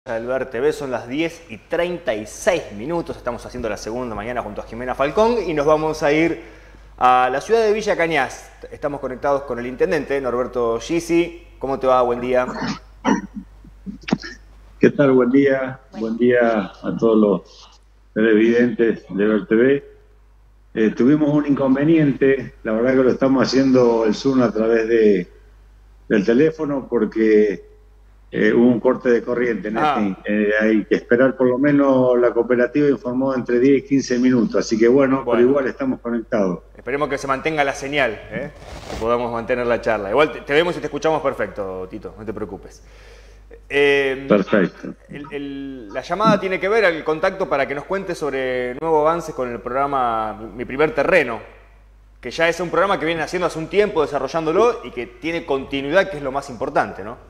Del Ver TV, son las 10:36. Estamos haciendo la segunda mañana junto a Jimena Falcón y nos vamos a ir a la ciudad de Villa Cañas. Estamos conectados con el intendente Norberto Gysi. ¿Cómo te va? Buen día. ¿Qué tal? Buen día. Buen día a todos los televidentes de Ver TV. Tuvimos un inconveniente, la verdad que lo estamos haciendo el Zoom a través del teléfono porque hubo un corte de corriente. Hay que esperar, por lo menos la cooperativa informó entre 10 y 15 minutos, así que bueno, pero igual estamos conectados. Esperemos que se mantenga la señal, que podamos mantener la charla. Igual te vemos y te escuchamos perfecto, Tito, no te preocupes. Perfecto. La llamada tiene que ver el contacto para que nos cuentes sobre nuevos avances con el programa Mi Primer Terreno, que ya es un programa que viene haciendo hace un tiempo, desarrollándolo y que tiene continuidad, que es lo más importante, ¿no?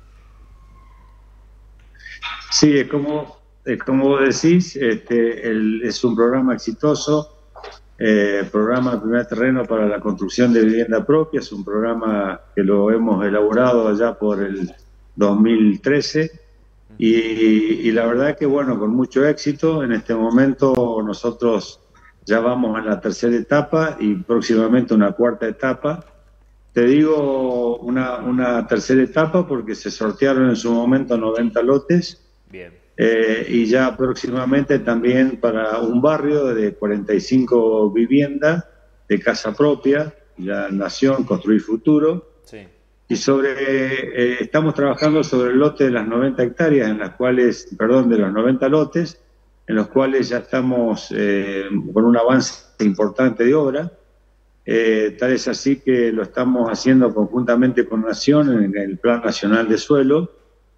Sí, es como vos decís, es un programa exitoso, programa Primer Terreno para la construcción de vivienda propia. Es un programa que lo hemos elaborado allá por el 2013 y la verdad que bueno, con mucho éxito. En este momento nosotros ya vamos a la tercera etapa y próximamente una cuarta etapa. Te digo una tercera etapa porque se sortearon en su momento 90 lotes. Bien. Y ya próximamente también para un barrio de 45 viviendas de casa propia, ya Nación, Construir Futuro. Sí. Y estamos trabajando sobre el lote de las 90 hectáreas, de los 90 lotes, en los cuales ya estamos con un avance importante de obra. Tal es así que lo estamos haciendo conjuntamente con Nación en el Plan Nacional de Suelo.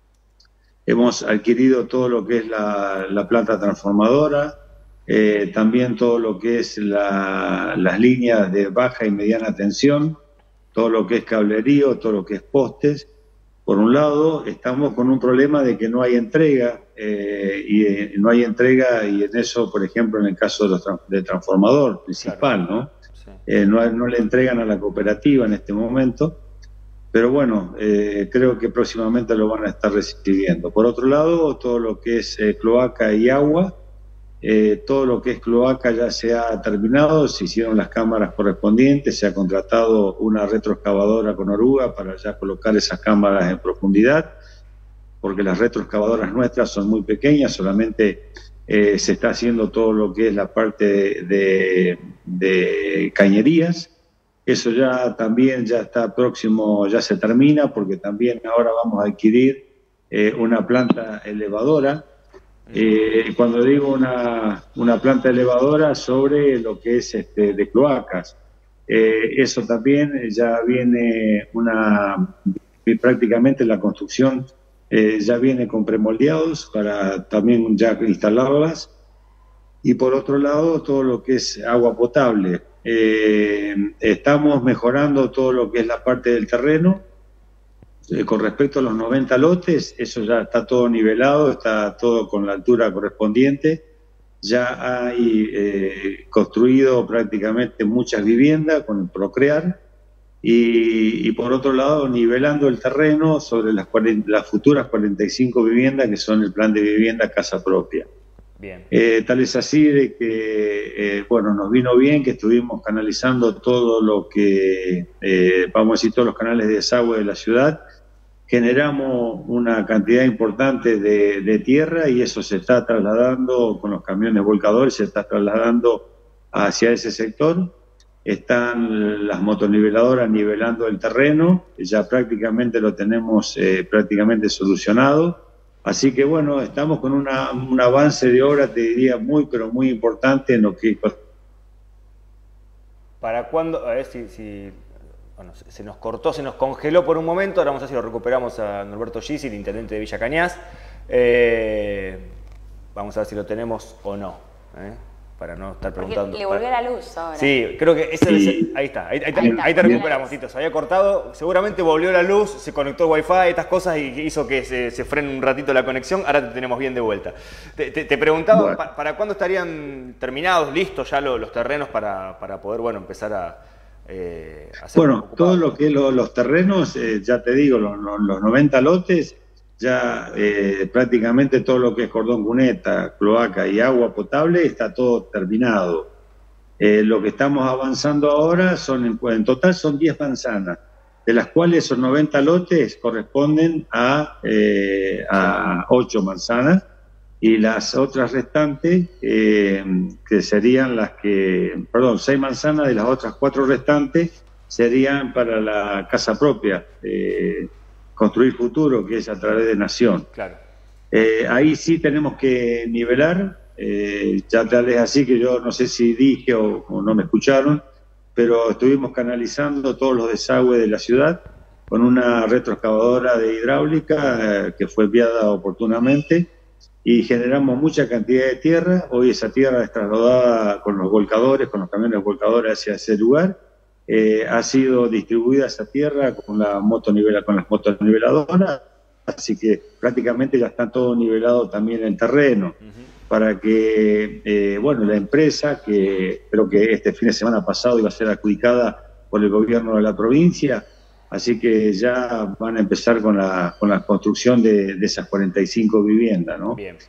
Hemos adquirido todo lo que es la planta transformadora, también todo lo que es las líneas de baja y mediana tensión, todo lo que es cablerío, todo lo que es postes. Por un lado, estamos con un problema de que no hay entrega, y en eso, por ejemplo, en el caso del transformador principal, claro, ¿no? Sí. No le entregan a la cooperativa en este momento. Pero bueno, creo que próximamente lo van a estar recibiendo. Por otro lado, todo lo que es cloaca y agua, todo lo que es cloaca ya se ha terminado, se hicieron las cámaras correspondientes, se ha contratado una retroexcavadora con oruga para ya colocar esas cámaras en profundidad, porque las retroexcavadoras nuestras son muy pequeñas, solamente se está haciendo todo lo que es la parte de cañerías. Eso ya también ya está próximo, ya se termina, porque también ahora vamos a adquirir una planta elevadora. Cuando digo una planta elevadora sobre lo que es de cloacas, eso también ya viene prácticamente la construcción ya viene con premoldeados para también ya instalarlas. Y por otro lado, todo lo que es agua potable. Estamos mejorando todo lo que es la parte del terreno. Con respecto a los 90 lotes, eso ya está todo nivelado, está todo con la altura correspondiente. Ya hay construido prácticamente muchas viviendas con el Procrear. Y por otro lado, nivelando el terreno sobre las futuras 45 viviendas que son el plan de vivienda casa propia. Bien. Tal es así de que, nos vino bien que estuvimos canalizando todo lo que, vamos a decir, todos los canales de desagüe de la ciudad. Generamos una cantidad importante de tierra y eso se está trasladando con los camiones volcadores, se está trasladando hacia ese sector. Están las motoniveladoras nivelando el terreno, ya prácticamente lo tenemos prácticamente solucionado. Así que bueno, estamos con un avance de obra, te diría, muy pero muy importante en lo que... ¿Para cuándo? A ver bueno, se nos cortó, se nos congeló por un momento, ahora vamos a ver si lo recuperamos a Norberto Gysi, el intendente de Villa Cañas. Vamos a ver si lo tenemos o no, para no estar preguntando. Porque le volvió la luz ahora. Sí, creo que ahí está, ahí te recuperamos, Tito. Se había cortado, seguramente volvió la luz, se conectó el Wi-Fi, estas cosas, y hizo que se frene un ratito la conexión. Ahora te tenemos bien de vuelta. Te preguntaba, bueno, ¿para cuándo estarían terminados, listos ya los terrenos para poder, empezar a hacer? Bueno, todo lo que los terrenos, ya te digo, los 90 lotes, ya prácticamente todo lo que es cordón cuneta, cloaca y agua potable está todo terminado. Lo que estamos avanzando ahora en total son 10 manzanas, de las cuales esos 90 lotes corresponden a 8 manzanas, y las otras restantes, que serían 6 manzanas de las otras 4 restantes, serían para la casa propia, Construir Futuro, que es a través de Nación. Claro. Ahí sí tenemos que nivelar, ya tal vez así que yo no sé si dije o no me escucharon, pero estuvimos canalizando todos los desagües de la ciudad con una retroexcavadora de hidráulica que fue enviada oportunamente, y generamos mucha cantidad de tierra. Hoy esa tierra es trasladada con los volcadores, con los camiones volcadores hacia ese lugar. Ha sido distribuida esa tierra con las motoniveladoras, así que prácticamente ya está todo nivelado también el terreno, para que, la empresa, que creo que este fin de semana pasado iba a ser adjudicada por el gobierno de la provincia, así que ya van a empezar con la construcción de esas 45 viviendas, ¿no? Bien.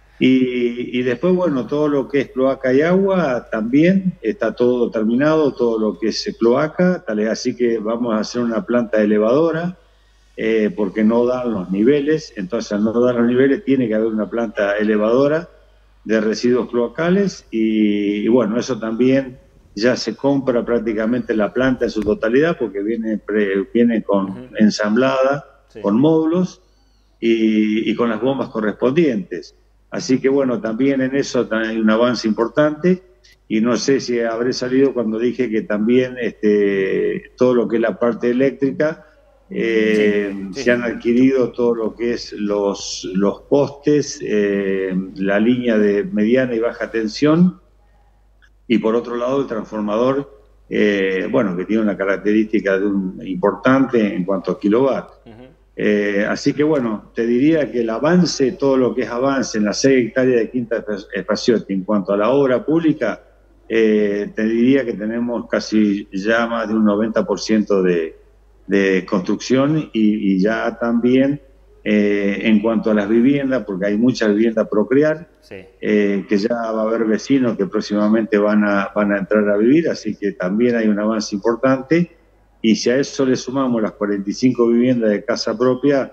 Y después, todo lo que es cloaca y agua también está todo terminado, todo lo que es cloaca, tal es así que vamos a hacer una planta elevadora, porque no dan los niveles. Entonces, al no dar los niveles tiene que haber una planta elevadora de residuos cloacales, y eso también ya se compra prácticamente la planta en su totalidad, porque viene con ensamblada, sí, con módulos y con las bombas correspondientes. Así que también en eso hay un avance importante, y no sé si habré salido cuando dije que también todo lo que es la parte eléctrica, se han adquirido todo lo que es los postes, la línea de mediana y baja tensión, y por otro lado el transformador, que tiene una característica importante en cuanto a kilowatt. Así que te diría que el avance, todo lo que es avance en las 6 hectáreas de Quinta Espaciotti en cuanto a la obra pública, te diría que tenemos casi ya más de un 90% de construcción, y ya también en cuanto a las viviendas, porque hay muchas viviendas por crear, sí, que ya va a haber vecinos que próximamente van a entrar a vivir, así que también hay un avance importante. Y si a eso le sumamos las 45 viviendas de casa propia,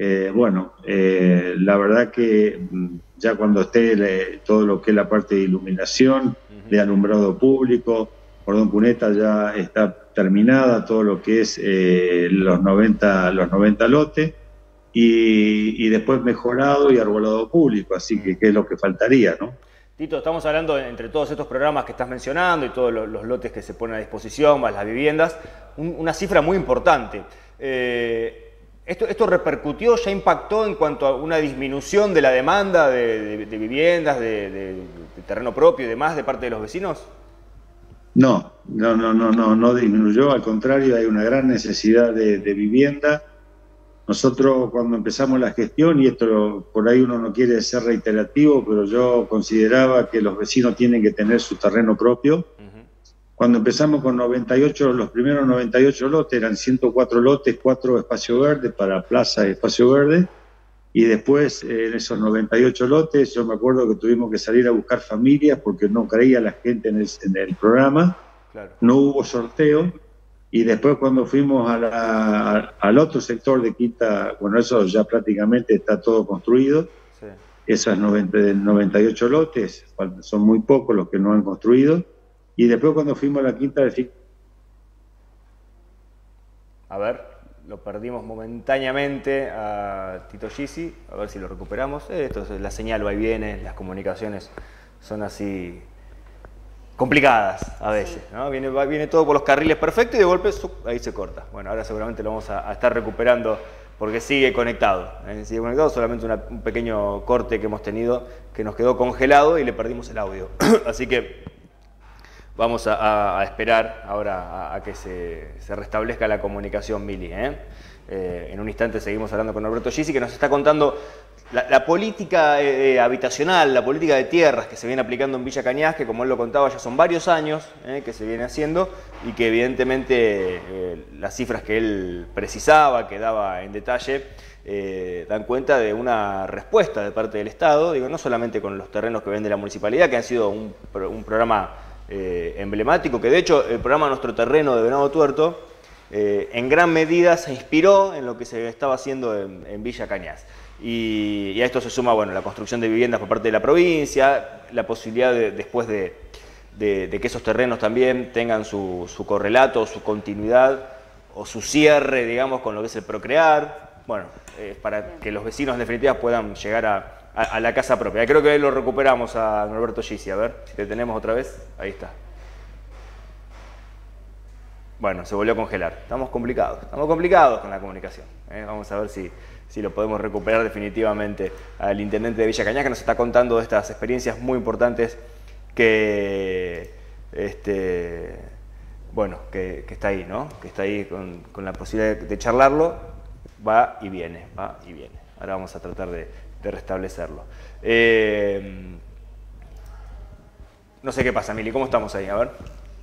la verdad que ya cuando esté todo lo que es la parte de iluminación, de alumbrado público, cordón cuneta ya está terminada, todo lo que es los 90 lotes, y después mejorado y arbolado público, así que es lo que faltaría, ¿no? Tito, estamos hablando entre todos estos programas que estás mencionando y todos los lotes que se ponen a disposición, más las viviendas, una cifra muy importante. ¿Esto repercutió, ya impactó en cuanto a una disminución de la demanda de viviendas, de terreno propio y demás de parte de los vecinos? No disminuyó, al contrario, hay una gran necesidad de vivienda. Nosotros cuando empezamos la gestión, y esto por ahí uno no quiere ser reiterativo, pero yo consideraba que los vecinos tienen que tener su terreno propio. Cuando empezamos con 98, los primeros 98 lotes eran 104 lotes, 4 espacios verdes para plaza y espacio verde, y después en esos 98 lotes yo me acuerdo que tuvimos que salir a buscar familias porque no creía la gente en el programa, claro, no hubo sorteo. Y después cuando fuimos al otro sector de Quinta, eso ya prácticamente está todo construido, sí, esas 98 lotes, son muy pocos los que no han construido. Y después cuando fuimos a la Quinta de... A ver, lo perdimos momentáneamente a Tito Gysi, a ver si lo recuperamos. Esto es, la señal va y viene, las comunicaciones son así complicadas a veces, ¿no? Viene todo por los carriles perfectos y de golpe ahí se corta. Bueno, ahora seguramente lo vamos a estar recuperando porque sigue conectado. Sigue conectado, solamente un pequeño corte que hemos tenido que nos quedó congelado y le perdimos el audio. Así que vamos a esperar ahora a que se restablezca la comunicación, Mili. En un instante seguimos hablando con Norberto Gysi, que nos está contando la política habitacional, la política de tierras que se viene aplicando en Villa Cañas, que como él lo contaba ya son varios años que se viene haciendo, y que evidentemente las cifras que él precisaba, que daba en detalle, dan cuenta de una respuesta de parte del Estado, digo, no solamente con los terrenos que vende la municipalidad, que han sido un programa emblemático, que de hecho el programa Nuestro Terreno de Venado Tuerto en gran medida se inspiró en lo que se estaba haciendo en Villa Cañas. Y a esto se suma, bueno, la construcción de viviendas por parte de la provincia, la posibilidad después de que esos terrenos también tengan su correlato, su continuidad o su cierre, digamos, con lo que es el procrear, bueno, para que los vecinos en definitiva puedan llegar a la casa propia. Creo que ahí lo recuperamos a Norberto Gisi, a ver si te tenemos otra vez, ahí está. Bueno, se volvió a congelar. Estamos complicados con la comunicación. Vamos a ver si lo podemos recuperar definitivamente al intendente de Villa Cañas, que nos está contando de estas experiencias muy importantes que, bueno, que está ahí, ¿no? Que está ahí con la posibilidad de charlarlo. Va y viene, va y viene. Ahora vamos a tratar de restablecerlo. No sé qué pasa, Mili, ¿cómo estamos ahí? A ver.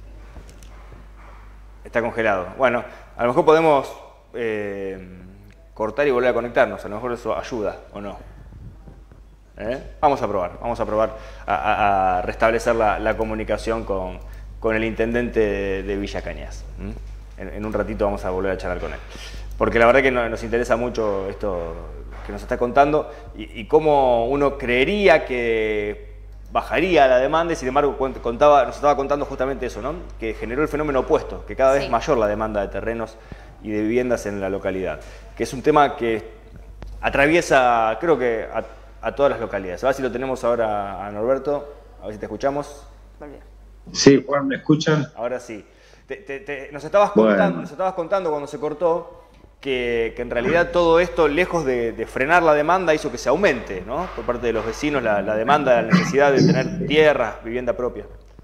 Está congelado. Bueno, a lo mejor podemos cortar y volver a conectarnos. A lo mejor eso ayuda, ¿o no? Vamos a probar a restablecer la comunicación con el intendente de Villa Cañas. En un ratito vamos a volver a charlar con él. Porque la verdad que nos interesa mucho esto que nos está contando y cómo uno creería que bajaría la demanda y sin embargo nos estaba contando justamente eso, ¿no? Que generó el fenómeno opuesto, que cada vez mayor la demanda de terrenos y de viviendas en la localidad, que es un tema que atraviesa, creo que a todas las localidades. A ver si lo tenemos ahora a Norberto, a ver si te escuchamos. Sí, Juan, ¿me escuchan? Ahora sí. Nos estabas contando cuando se cortó que en realidad todo esto, lejos de frenar la demanda, hizo que se aumente, ¿no? Por parte de los vecinos la demanda, la necesidad de tener tierras, vivienda propia.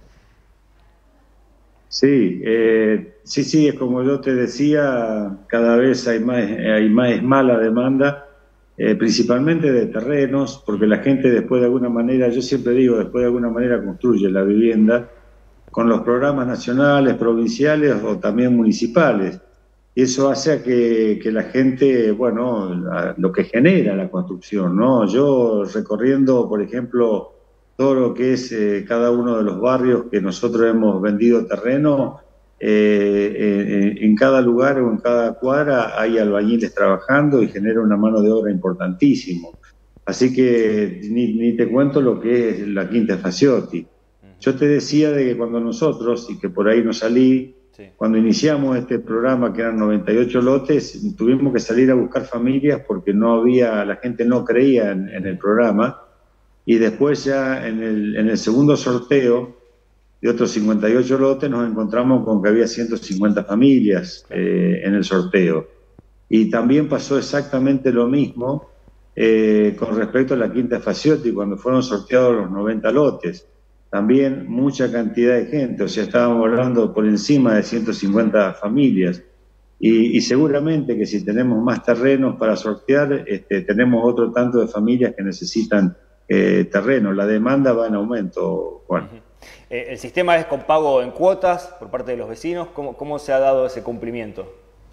Sí, sí, es como yo te decía, cada vez hay más mala demanda, principalmente de terrenos, porque la gente después de alguna manera, yo siempre digo, después de alguna manera construye la vivienda con los programas nacionales, provinciales o también municipales. Y eso hace a que la gente, bueno, lo que genera la construcción, ¿no? Yo recorriendo, por ejemplo, todo lo que es cada uno de los barrios que nosotros hemos vendido terreno, en cada lugar o en cada cuadra hay albañiles trabajando y genera una mano de obra importantísimo. Así que ni te cuento lo que es la Quinta Faciotti. Yo te decía de que cuando nosotros, y que por ahí no salí, cuando iniciamos este programa, que eran 98 lotes, tuvimos que salir a buscar familias porque la gente no creía en el programa. Y después ya en el segundo sorteo de otros 58 lotes nos encontramos con que había 150 familias en el sorteo. Y también pasó exactamente lo mismo con respecto a la Quinta Faciotti, cuando fueron sorteados los 90 lotes. También mucha cantidad de gente, o sea, estábamos hablando por encima de 150 familias. Y seguramente que si tenemos más terrenos para sortear, tenemos otro tanto de familias que necesitan terreno. La demanda va en aumento, Juan. ¿El sistema es con pago en cuotas por parte de los vecinos? ¿Cómo se ha dado ese cumplimiento?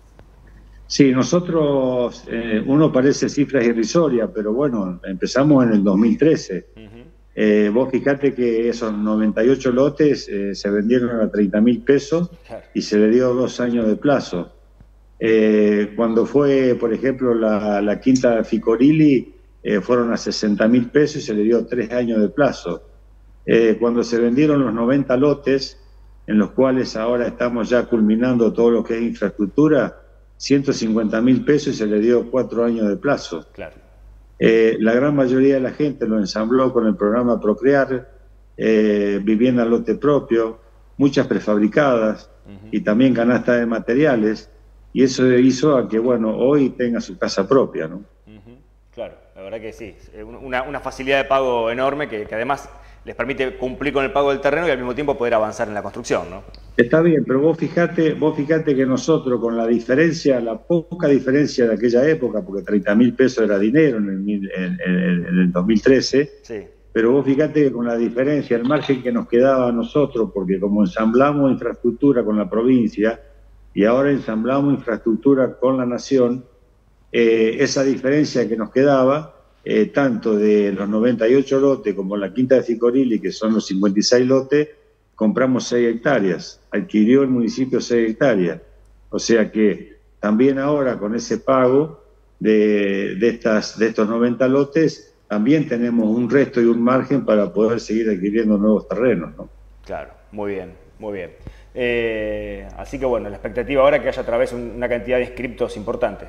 Sí, nosotros, uno parece cifras irrisorias, pero bueno, empezamos en el 2013. Vos fijate que esos 98 lotes se vendieron a 30.000 pesos y se le dio 2 años de plazo. Cuando fue, por ejemplo, la Quinta Ficorilli, fueron a 60.000 pesos y se le dio 3 años de plazo. Cuando se vendieron los 90 lotes, en los cuales ahora estamos ya culminando todo lo que es infraestructura, 150.000 pesos y se le dio 4 años de plazo. Claro. La gran mayoría de la gente lo ensambló con el programa Procrear, vivienda lote propio, muchas prefabricadas y también canasta de materiales, y eso hizo a que, bueno, hoy tenga su casa propia, ¿no? Claro, la verdad que sí, una facilidad de pago enorme que además les permite cumplir con el pago del terreno y al mismo tiempo poder avanzar en la construcción, ¿no? Está bien, pero vos fijate que nosotros con la poca diferencia de aquella época, porque 30.000 pesos era dinero en el 2013, sí. Pero vos fijate que con la diferencia, el margen que nos quedaba a nosotros, porque como ensamblamos infraestructura con la provincia y ahora ensamblamos infraestructura con la nación, esa diferencia que nos quedaba, tanto de los 98 lotes como la Quinta de Ficorili, que son los 56 lotes, compramos 6 hectáreas, adquirió el municipio 6 hectáreas. O sea que también ahora con ese pago de estos 90 lotes, también tenemos un resto y un margen para poder seguir adquiriendo nuevos terrenos, ¿no? Claro, muy bien, muy bien. Así que bueno, la expectativa ahora es que haya otra vez una cantidad de inscriptos importante.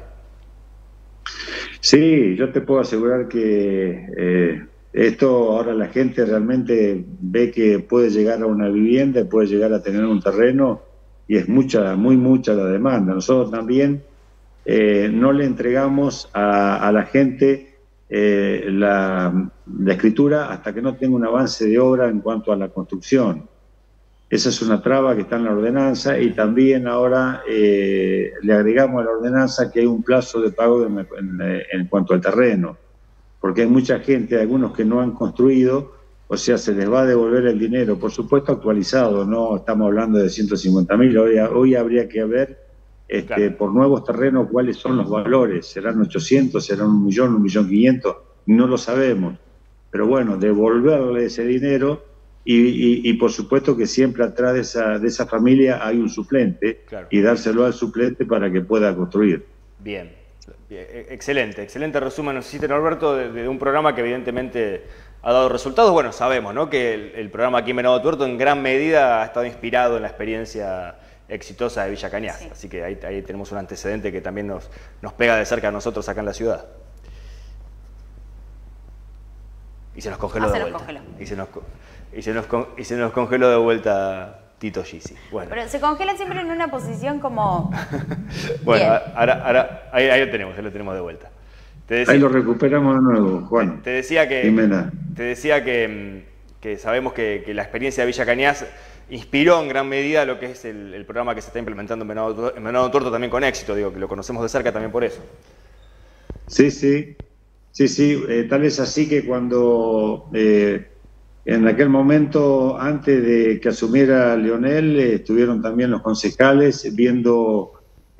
Sí, yo te puedo asegurar que esto ahora la gente realmente ve que puede llegar a una vivienda, puede llegar a tener un terreno y es mucha, muy mucha la demanda. Nosotros también no le entregamos a la gente la escritura hasta que no tenga un avance de obra en cuanto a la construcción. Esa es una traba que está en la ordenanza y también ahora le agregamos a la ordenanza que hay un plazo de pago en cuanto al terreno, porque hay mucha gente, algunos que no han construido, o sea, se les va a devolver el dinero, por supuesto actualizado, no estamos hablando de 150.000, hoy habría que ver Claro. por nuevos terrenos cuáles son los valores, serán 800, serán 1.500.000, no lo sabemos, pero bueno, devolverle ese dinero. Y por supuesto que siempre atrás de esa familia hay un suplente, Claro. y dárselo al suplente para que pueda construir. Bien, excelente, excelente resumen, nos hiciste, Norberto, de un programa que evidentemente ha dado resultados. Bueno, sabemos, ¿no?, que el programa aquí en Venado Tuerto en gran medida ha estado inspirado en la experiencia exitosa de Villa Cañas, sí. Así que ahí tenemos un antecedente que también nos pega de cerca a nosotros acá en la ciudad. Y se nos congeló de vuelta. Y se nos congeló de vuelta Tito Gysi. Bueno. Pero se congela siempre en una posición como... Bueno, ahora ahí lo tenemos de vuelta. Ahí lo recuperamos de nuevo, Juan. Te decía que sabemos que la experiencia de Villa Cañas inspiró en gran medida lo que es el programa que se está implementando en Venado Tuerto también con éxito, digo, que lo conocemos de cerca también por eso. Sí, tal es así que cuando en aquel momento, antes de que asumiera Leonel, estuvieron también los concejales viendo,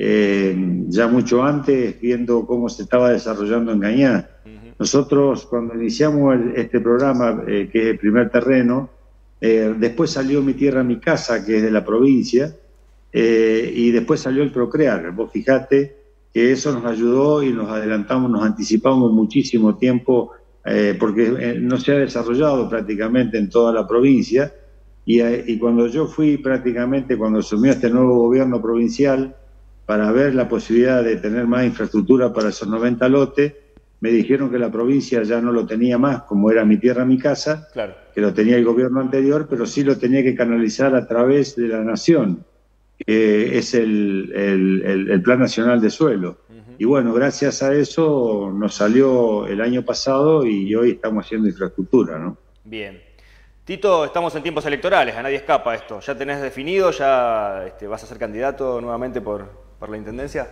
ya mucho antes, viendo cómo se estaba desarrollando en Cañas. Nosotros cuando iniciamos este programa, que es el primer terreno, después salió Mi Tierra, Mi Casa, que es de la provincia, y después salió el Procrear. Vos fijate que eso nos ayudó y nos adelantamos, nos anticipamos muchísimo tiempo, porque no se ha desarrollado prácticamente en toda la provincia, y cuando yo fui prácticamente, cuando asumió este nuevo gobierno provincial, para ver la posibilidad de tener más infraestructura para esos 90 lotes, me dijeron que la provincia ya no lo tenía más, como era Mi Tierra, Mi Casa, claro, que lo tenía el gobierno anterior, pero sí lo tenía que canalizar a través de la Nación, que es el Plan Nacional de Suelo. Y bueno, gracias a eso nos salió el año pasado y hoy estamos haciendo infraestructura, ¿no? Bien. Tito, estamos en tiempos electorales, a nadie escapa esto. ¿Ya tenés definido, ya vas a ser candidato nuevamente por la Intendencia?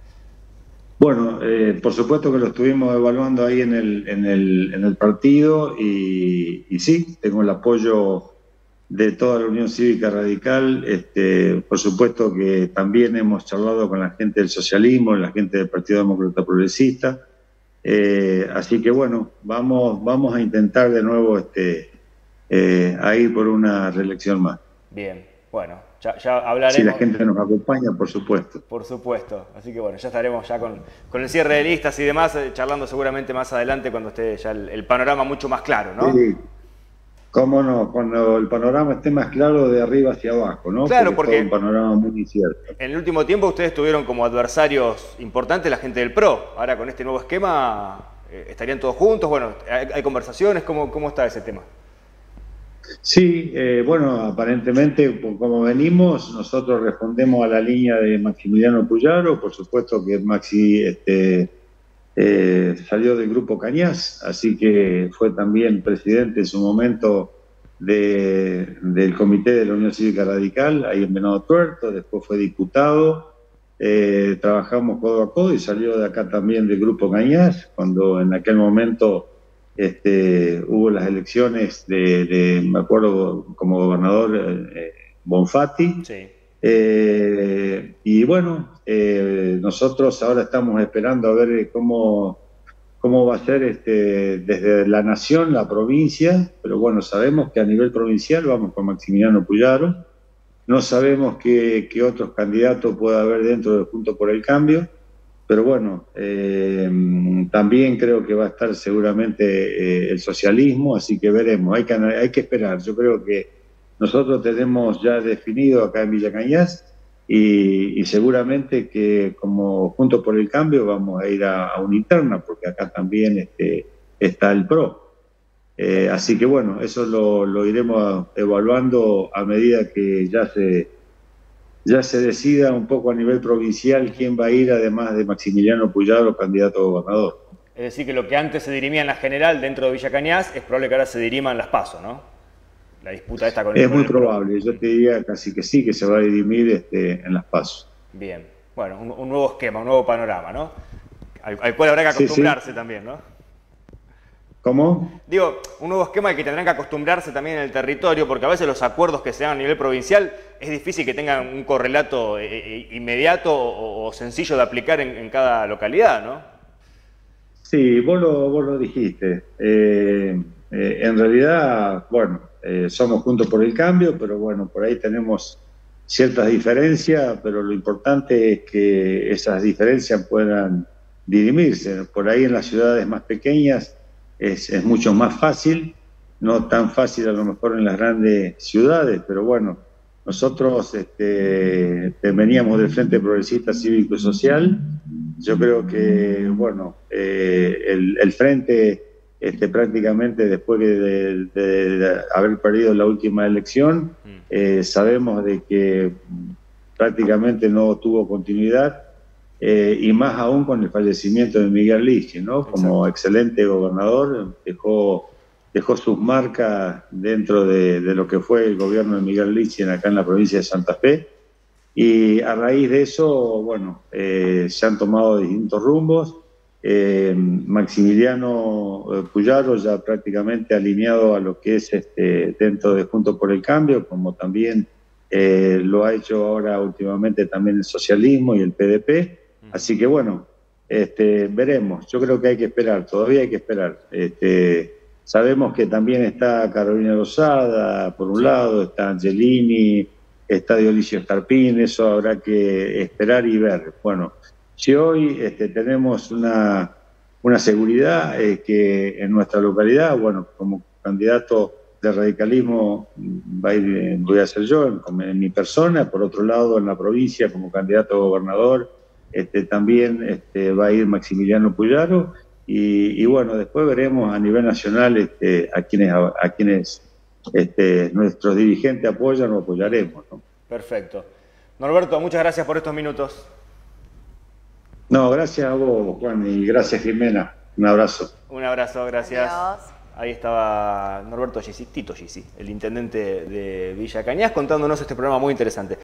Bueno, por supuesto que lo estuvimos evaluando ahí en el partido y sí, tengo el apoyo de toda la Unión Cívica Radical. Por supuesto que también hemos charlado con la gente del socialismo, la gente del Partido Demócrata Progresista. Así que bueno, vamos a intentar de nuevo a ir por una reelección más. Bien, bueno, ya hablaremos. Si la gente nos acompaña, por supuesto. Por supuesto, así que bueno, ya estaremos ya con el cierre de listas y demás, charlando seguramente más adelante cuando esté ya el panorama mucho más claro, ¿no? Sí. Cómo no, cuando el panorama esté más claro de arriba hacia abajo, ¿no? Claro, porque es un panorama muy incierto. En el último tiempo ustedes tuvieron como adversarios importantes la gente del PRO. Ahora con este nuevo esquema, ¿estarían todos juntos? Bueno, ¿hay conversaciones? ¿Cómo está ese tema? Sí, bueno, aparentemente, como venimos, nosotros respondemos a la línea de Maximiliano Puyaro. Por supuesto que Maxi salió del Grupo Cañas, así que fue también presidente en su momento del Comité de la Unión Cívica Radical, ahí en Venado Tuerto, después fue diputado, trabajamos codo a codo y salió de acá también del Grupo Cañas, cuando en aquel momento hubo las elecciones me acuerdo, como gobernador Bonfatti. Sí. Y bueno, nosotros ahora estamos esperando a ver cómo va a ser desde la nación, la provincia, pero bueno, sabemos que a nivel provincial vamos con Maximiliano Puyaro, no sabemos qué otros candidatos puede haber dentro de Juntos por el Cambio, pero bueno, también creo que va a estar seguramente el socialismo, así que veremos, hay que esperar. Yo creo que nosotros tenemos ya definido acá en Villa Cañas y seguramente que como Juntos por el Cambio vamos a ir a una interna, porque acá también está el PRO. Así que bueno, eso lo iremos evaluando a medida que ya se decida un poco a nivel provincial quién va a ir, además de Maximiliano Puyaro, candidato a gobernador. Es decir, que lo que antes se dirimía en la general dentro de Villa Cañas es probable que ahora se dirima en las PASO, ¿no? La disputa esta con el... Es muy probable, yo te diría casi que sí, que se va a dirimir en las PASO. Bien, bueno, un nuevo esquema, un nuevo panorama, ¿no? Al cual habrá que acostumbrarse también, ¿no? ¿Cómo? Digo, un nuevo esquema al que tendrán que acostumbrarse también en el territorio, porque a veces los acuerdos que se dan a nivel provincial es difícil que tengan un correlato inmediato o sencillo de aplicar en cada localidad, ¿no? Sí, vos lo dijiste. En realidad, bueno, somos Juntos por el Cambio, pero bueno, por ahí tenemos ciertas diferencias, pero lo importante es que esas diferencias puedan dirimirse. Por ahí en las ciudades más pequeñas es mucho más fácil, no tan fácil a lo mejor en las grandes ciudades, pero bueno, nosotros veníamos del Frente Progresista Cívico y Social. Yo creo que, bueno, el Frente prácticamente después de haber perdido la última elección, sabemos de que prácticamente no tuvo continuidad, y más aún con el fallecimiento de Miguel Lichi, ¿no? Como excelente gobernador, dejó sus marcas dentro de lo que fue el gobierno de Miguel Lichi acá en la provincia de Santa Fe. Y a raíz de eso, bueno, se han tomado distintos rumbos. Maximiliano Puyaro ya prácticamente alineado a lo que es dentro de Juntos por el Cambio, como también lo ha hecho ahora últimamente también el socialismo y el PDP. Así que bueno, veremos. Yo creo que hay que esperar, todavía hay que esperar. Sabemos que también está Carolina Lozada, por un lado, está Angelini, está Dionisio Escarpín, eso habrá que esperar y ver. Bueno, si hoy tenemos una seguridad que en nuestra localidad, bueno, como candidato de radicalismo voy a ser yo, en mi persona, por otro lado en la provincia como candidato a gobernador, también va a ir Maximiliano Puyaro, y bueno, después veremos a nivel nacional a quienes nuestros dirigentes apoyan o apoyaremos, ¿no? Perfecto. Norberto, muchas gracias por estos minutos. No, gracias a vos, Juan, y gracias, Jimena. Un abrazo. Un abrazo, gracias. Adiós. Ahí estaba Norberto Gysi, Tito Gysi, el intendente de Villa Cañas, contándonos este programa muy interesante.